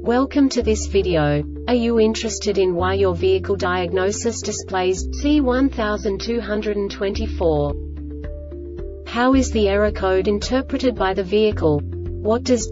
Welcome to this video. Are you interested in why your vehicle diagnosis displays C1224? How is the error code interpreted by the vehicle? What does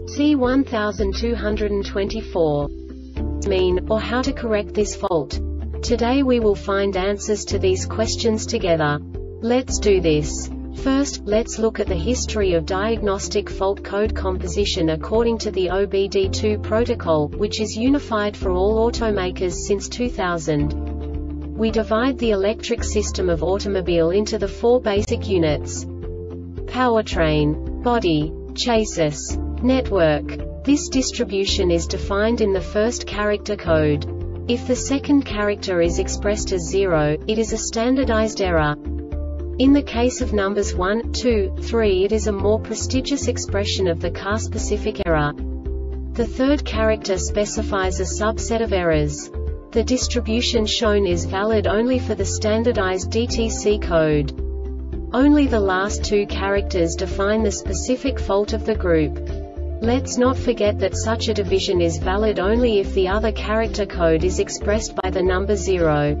C1224 mean, or how to correct this fault? Today we will find answers to these questions together. Let's do this. First, let's look at the history of diagnostic fault code composition according to the OBD2 protocol, which is unified for all automakers since 2000. We divide the electric system of automobile into the four basic units: powertrain, body, chassis, network. This distribution is defined in the first character code. If the second character is expressed as 0, it is a standardized error. In the case of numbers 1, 2, 3, it is a more prestigious expression of the car-specific error. The third character specifies a subset of errors. The distribution shown is valid only for the standardized DTC code. Only the last two characters define the specific fault of the group. Let's not forget that such a division is valid only if the other character code is expressed by the number 0.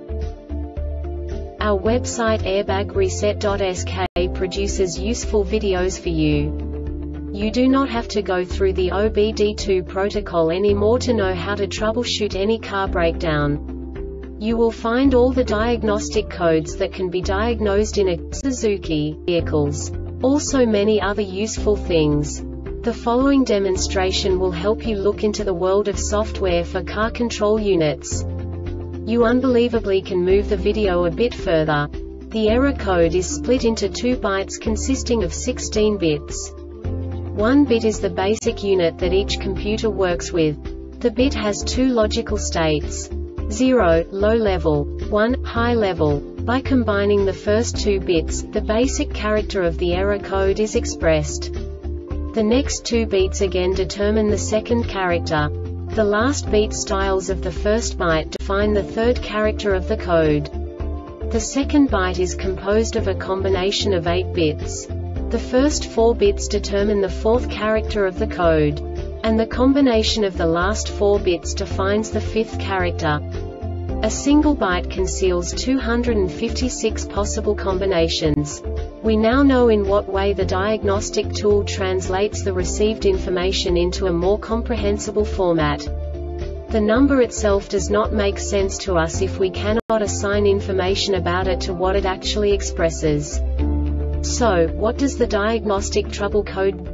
Our website airbagreset.sk produces useful videos for you. You do not have to go through the OBD2 protocol anymore to know how to troubleshoot any car breakdown. You will find all the diagnostic codes that can be diagnosed in a Suzuki vehicles. Also many other useful things. The following demonstration will help you look into the world of software for car control units. You unbelievably can move the video a bit further. The error code is split into 2 bytes consisting of 16 bits. 1 bit is the basic unit that each computer works with. The bit has 2 logical states: 0, low level, 1, high level. By combining the first 2 bits, the basic character of the error code is expressed. The next 2 beats again determine the second character. The last beat styles of the first byte define the third character of the code. The second byte is composed of a combination of 8 bits. The first 4 bits determine the fourth character of the code. And the combination of the last 4 bits defines the fifth character. A single byte conceals 256 possible combinations. We now know in what way the diagnostic tool translates the received information into a more comprehensible format. The number itself does not make sense to us if we cannot assign information about it to what it actually expresses. So, what does the diagnostic trouble code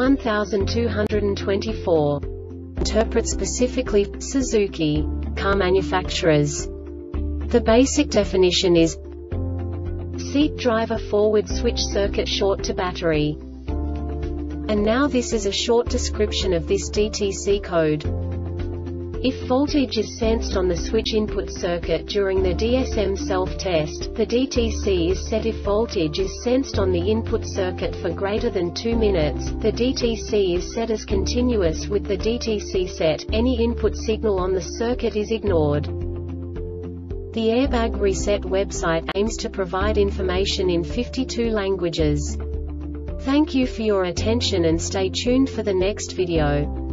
C1224 interpret specifically for Suzuki car manufacturers? The basic definition is seat driver forward switch circuit short to battery. And now this is a short description of this DTC code. If voltage is sensed on the switch input circuit during the DSM self-test, the DTC is set. If voltage is sensed on the input circuit for greater than 2 minutes, the DTC is set as continuous with the DTC set. Any input signal on the circuit is ignored. The Airbag Reset website aims to provide information in 52 languages. Thank you for your attention and stay tuned for the next video.